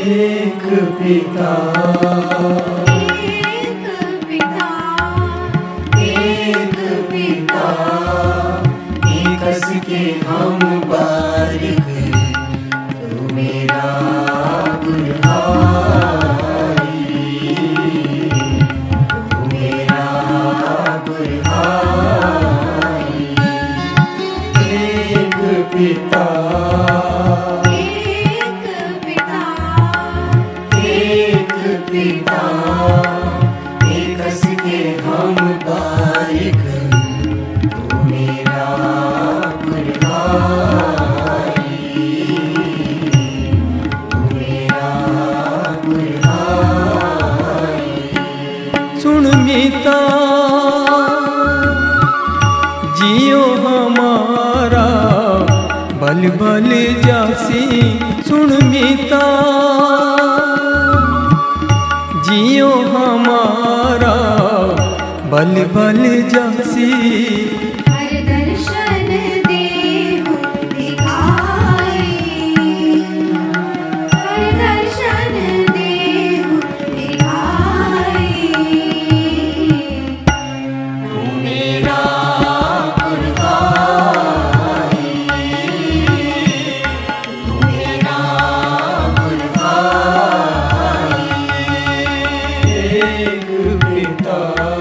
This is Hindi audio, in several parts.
एक पिता, एक पिता, एकस के हम बारिक, तू मेरा गुरहारी, तू मेरा गुरहारी। एक पिता, पिता, एकस के हम बारिक, तू मेरा गुरहारी, तू मेरा गुरहारी। सुन मीता जियो हमारा बल बल जासी, सुन मीता जियो हमारा बल बल जासी। हर दर्शन देहु दिखाई, हर दर्शन देहु दिखाई। तू मेरा गुरहारी, तू मेरा गुरहारी। एक पिता,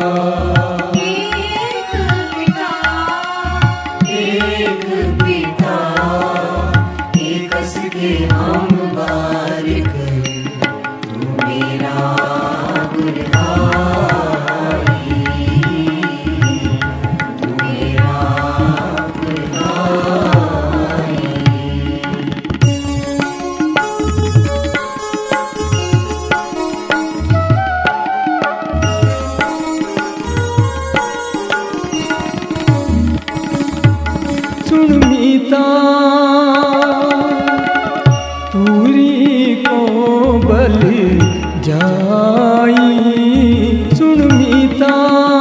एक पिता, एकस के हम बारिक, तू मेरा गुरहारी, तू मेरा गुरहारी। सुन मीता तूरी को बल जाई, सुन मीता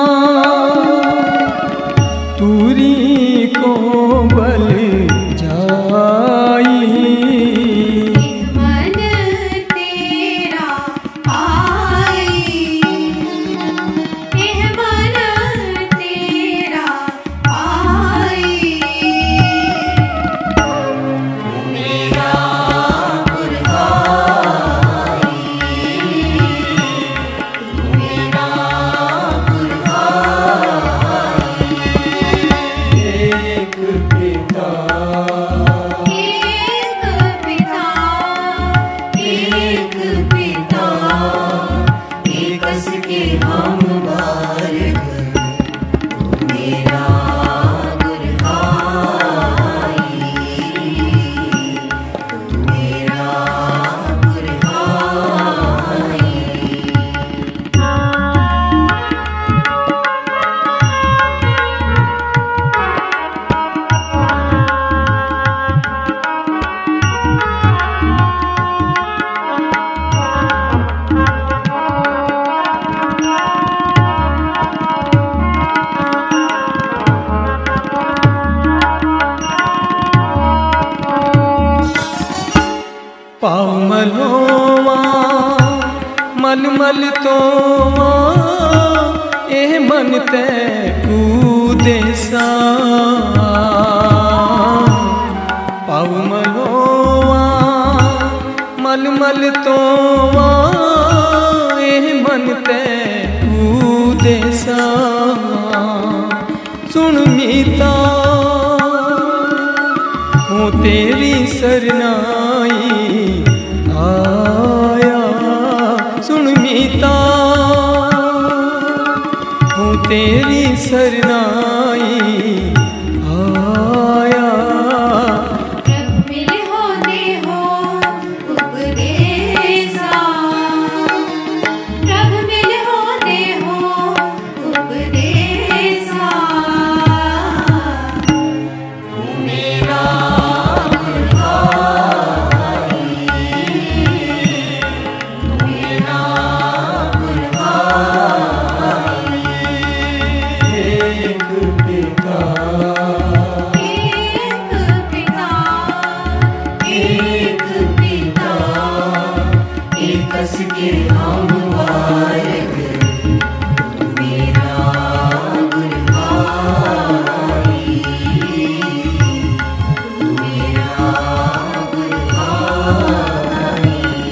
तूरी को बल जाई। मन तेरा आई, मन तेरा आई। मेरा गुरहारी, मेरा गुरहारी। एक पिता, एक पिता, एकस के हम बारिक, तू मेरा गुरहारी, तू मेरा गुरहारी। पाव मलोवा मलमल तोवा, एह मन ते कूदे सा। पाव मलोवा मलमल तोवा, एह मन ते कूदे सा। सुन मीता हूँ तेरी सरनाई आया, सुन मीता हूँ तेरी सरनाई आया। प्रभ मिले हो देहो उपदेसा, प्रभ मिले हो देहो उपदेसा। तू मेरा गुरहारी, के हम बारक मेरा गुरु भाई मेरा गुरु भाई।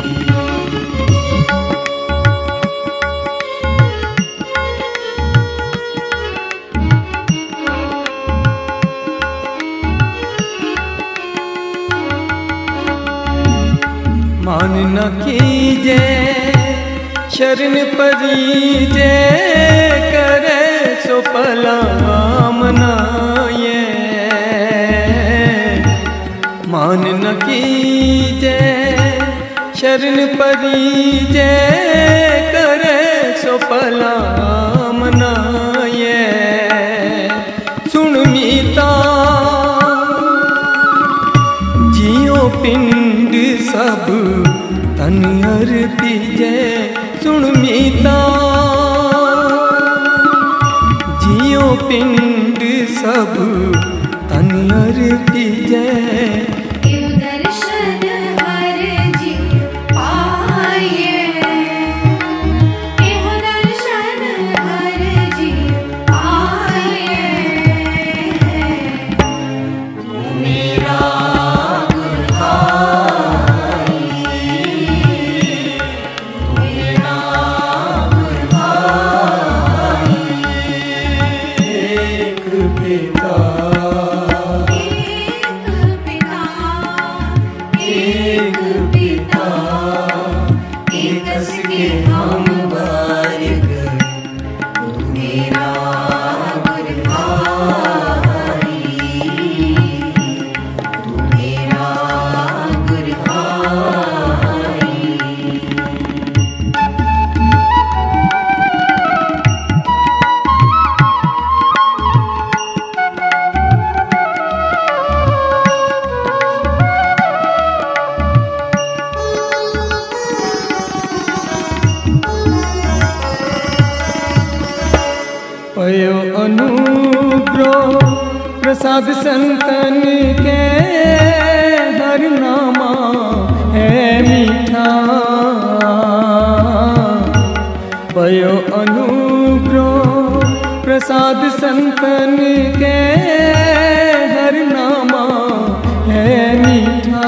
मान न कीजे शरण परीजे करे सो पला मनाए। मान न कीजे शरण परीजे करे सो पला मनाए। सुन मीता जियो पिंड सब तन अर्पी जय। सुन मीता जियो पिंड सब तन अर्पी जय। इव दर्शन हर जी पाए। इव दर्शन हर जी पाए। मेरा गुरु भाई मेरा गुरु भाई। एक पिता एक पिता एक के हम बारक मेरा गुरु भाई मेरा गुरु भाई। पयो अनुग्रह प्रसाद संतन के हर नामा है मीठा। पयो अनुग्रह प्रसाद संतन के हर नामा है मीठा।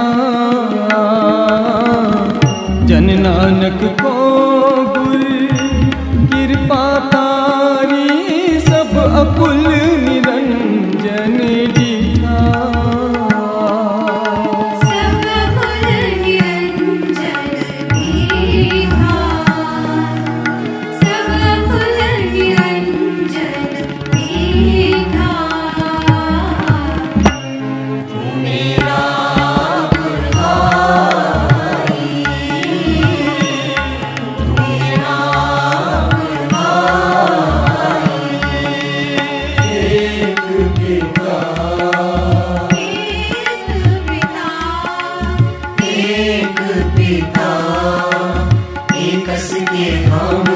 जन नानक को गुर कृपा तारी सब अकुल निरंजन दीठा। सब कुल निरंजन दीठा। सब कुल निरंजन दीठा। मेरा गुरु भाई मेरा गुरु भाई। एक पिता एक पिता एक पिता एक के हम